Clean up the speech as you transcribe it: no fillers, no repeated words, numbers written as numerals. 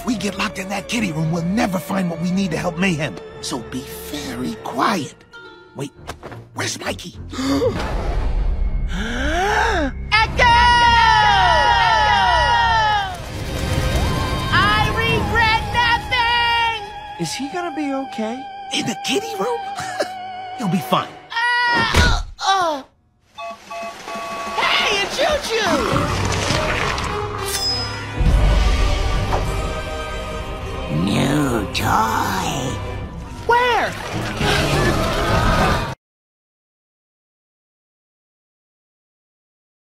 we get locked in that kitty room, we'll never find what we need to help Mayhem. So be very quiet. Wait, where's Mikey? Echo! I regret nothing! Is he gonna be okay? In the kitty room? He'll be fine. Hey, it's Choo-Choo! New toy. Where?